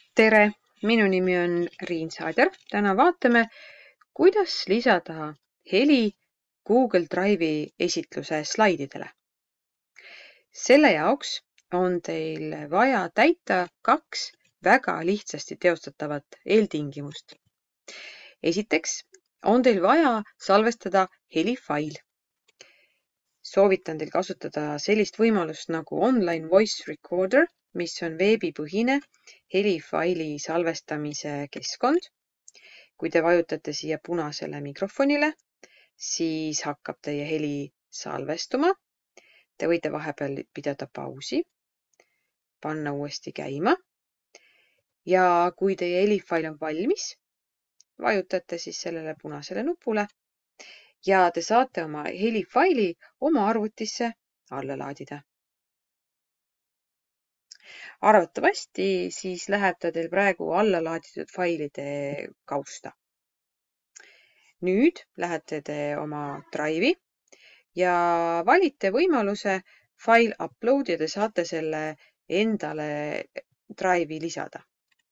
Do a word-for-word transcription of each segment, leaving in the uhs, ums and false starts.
Tere, minu nimi on Riin Saader. Täna vaatame, kuidas lisada heli Google Drive'i esitluse slaididele. Selle jaoks on teil vaja täita kaks väga lihtsasti teostatavat eeltingimust. Esiteks on teil vaja salvestada helifail. Soovitan teil kasutada sellist võimalust nagu Online Voice Recorder, mis on veebipõhine helifaili salvestamise keskkond. Kui te vajutate siia punasele mikrofonile, siis hakkab teie heli salvestuma. Te võite vahepeal pidada pausi, panna uuesti käima. Ja kui teie helifail on valmis, vajutate siis sellele punasele nupule ja te saate oma helifaili oma arvutisse alla laadida. Arvatavasti siis läheb ta teil praegu alla laaditud failide kausta. Nüüd lähete te oma Drive'i ja valite võimaluse File Upload ja te saate selle endale Drive'i lisada.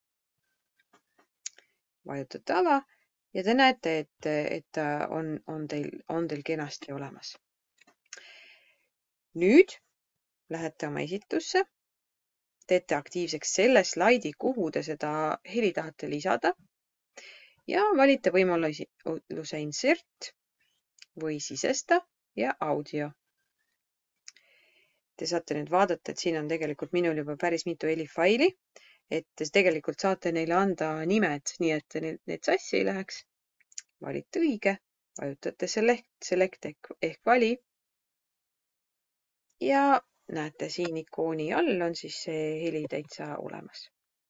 Vajutate ava ja te näete, et, et on, on, teil, on teil kenasti olemas. Nüüd lähete oma esitusse. Teete aktiivseks selle slaidi, kuhu te seda heli tahate lisada ja valite võimaluse insert või sisesta ja audio. Te saate nüüd vaadata, et siin on tegelikult minul juba päris mitu helifaili, et te tegelikult saate neile anda nimed, nii et need sassi ei läheks. Valite õige, vajutate select, select ehk, ehk vali ja näete, siin ikooni all on siis see heli täitsa olemas.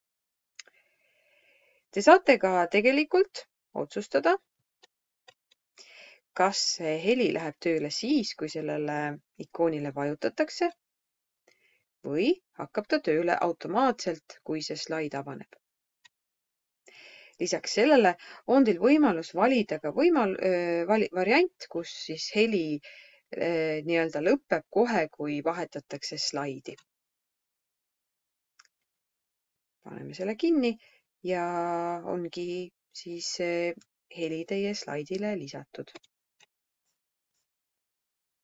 Te saate ka tegelikult otsustada, kas see heli läheb tööle siis, kui sellele ikoonile vajutatakse või hakkab ta tööle automaatselt, kui see slaid avaneb. Lisaks sellele on teil võimalus valida ka võimal, vali, variant, kus siis heli nii-öelda lõpeb kohe, kui vahetatakse slaidi. Paneme selle kinni ja ongi siis heli teie slaidile lisatud.